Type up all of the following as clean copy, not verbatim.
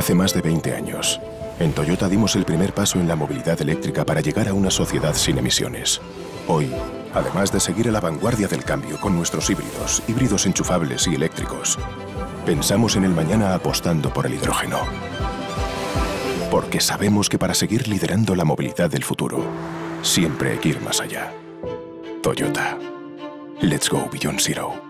Hace más de 20 años, en Toyota dimos el primer paso en la movilidad eléctrica para llegar a una sociedad sin emisiones. Hoy, además de seguir a la vanguardia del cambio con nuestros híbridos enchufables y eléctricos, pensamos en el mañana apostando por el hidrógeno. Porque sabemos que para seguir liderando la movilidad del futuro, siempre hay que ir más allá. Toyota. Let's go beyond zero.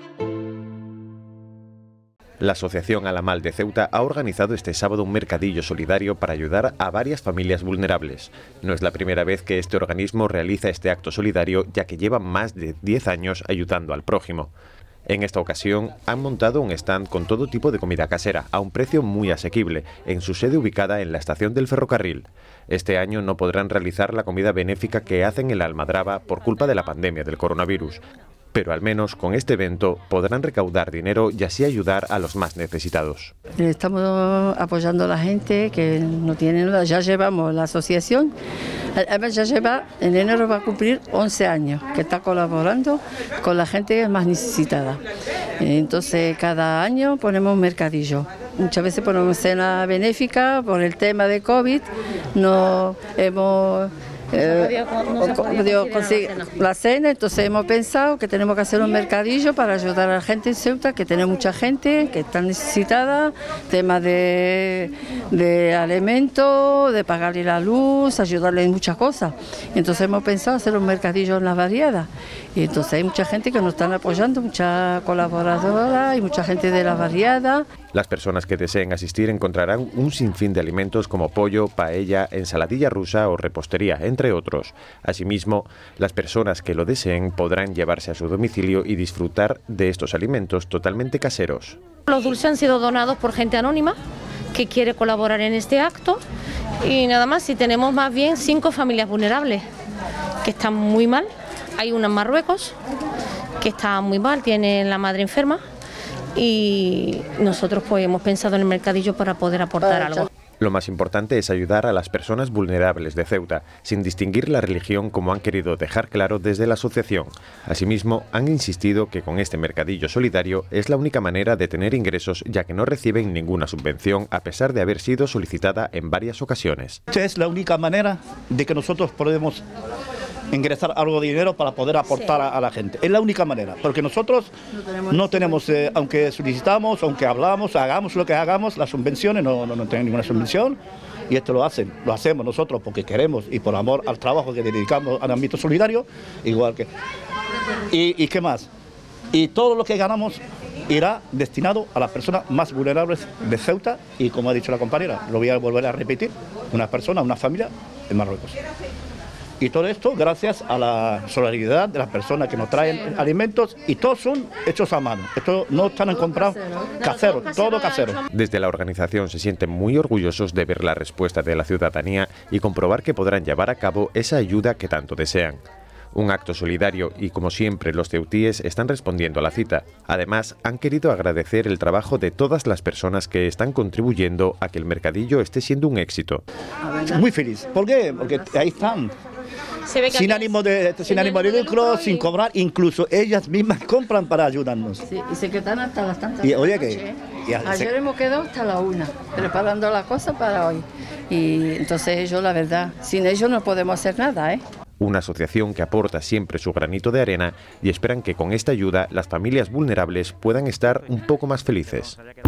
La Asociación Alamal de Ceuta ha organizado este sábado un mercadillo solidario para ayudar a varias familias vulnerables. No es la primera vez que este organismo realiza este acto solidario, ya que lleva más de 10 años ayudando al prójimo. En esta ocasión han montado un stand con todo tipo de comida casera, a un precio muy asequible, en su sede ubicada en la estación del ferrocarril. Este año no podrán realizar la comida benéfica que hacen en la Almadraba por culpa de la pandemia del coronavirus. Pero al menos con este evento podrán recaudar dinero y así ayudar a los más necesitados. Estamos apoyando a la gente que no tiene nada. Ya llevamos la asociación, además ya lleva, en enero va a cumplir 11 años, que está colaborando con la gente más necesitada. Entonces cada año ponemos un mercadillo. Muchas veces ponemos cena benéfica por el tema de COVID. No hemos podido conseguir la cena, entonces hemos pensado que tenemos que hacer un mercadillo para ayudar a la gente en Ceuta, que tiene mucha gente que está necesitada, temas de alimentos, de pagarle la luz, ayudarle en muchas cosas. Entonces hemos pensado hacer un mercadillo en las variadas. Y entonces hay mucha gente que nos están apoyando, muchas colaboradoras y mucha gente de las variadas. Las personas que deseen asistir encontrarán un sinfín de alimentos como pollo, paella, ensaladilla rusa o repostería, entre otros. Asimismo, las personas que lo deseen podrán llevarse a su domicilio y disfrutar de estos alimentos totalmente caseros. Los dulces han sido donados por gente anónima que quiere colaborar en este acto y nada más, si tenemos más bien 5 familias vulnerables que están muy mal. Hay una en Marruecos que está muy mal, tiene la madre enferma y nosotros pues hemos pensado en el mercadillo para poder aportar algo. Lo más importante es ayudar a las personas vulnerables de Ceuta, sin distinguir la religión, como han querido dejar claro desde la asociación. Asimismo, han insistido que con este mercadillo solidario es la única manera de tener ingresos, ya que no reciben ninguna subvención a pesar de haber sido solicitada en varias ocasiones. Esta es la única manera de que nosotros podemos ingresar algo de dinero para poder aportar a la gente. Es la única manera, porque nosotros no tenemos, aunque solicitamos, aunque hablamos, hagamos lo que hagamos, las subvenciones no tenemos ninguna subvención, y esto lo hacemos nosotros porque queremos y por amor al trabajo que dedicamos al ámbito solidario, igual que... ¿Y qué más? Y todo lo que ganamos irá destinado a las personas más vulnerables de Ceuta y, como ha dicho la compañera, lo voy a volver a repetir, una persona, una familia en Marruecos. Y todo esto gracias a la solidaridad de las personas que nos traen alimentos, y todos son hechos a mano. Esto no están comprados caseros, todo casero. Desde la organización se sienten muy orgullosos de ver la respuesta de la ciudadanía y comprobar que podrán llevar a cabo esa ayuda que tanto desean. Un acto solidario y, como siempre, los ceutíes están respondiendo a la cita. Además, han querido agradecer el trabajo de todas las personas que están contribuyendo a que el mercadillo esté siendo un éxito. Muy feliz. ¿Por qué? Porque ahí están. Sin ánimo de lucro, sin cobrar, incluso ellas mismas compran para ayudarnos. Sí, y se quedan hasta las tantas. Y oye que ayer hemos quedado hasta la 1, preparando las cosas para hoy. Y entonces ellos, la verdad, sin ellos no podemos hacer nada, ¿eh? Una asociación que aporta siempre su granito de arena y esperan que con esta ayuda las familias vulnerables puedan estar un poco más felices.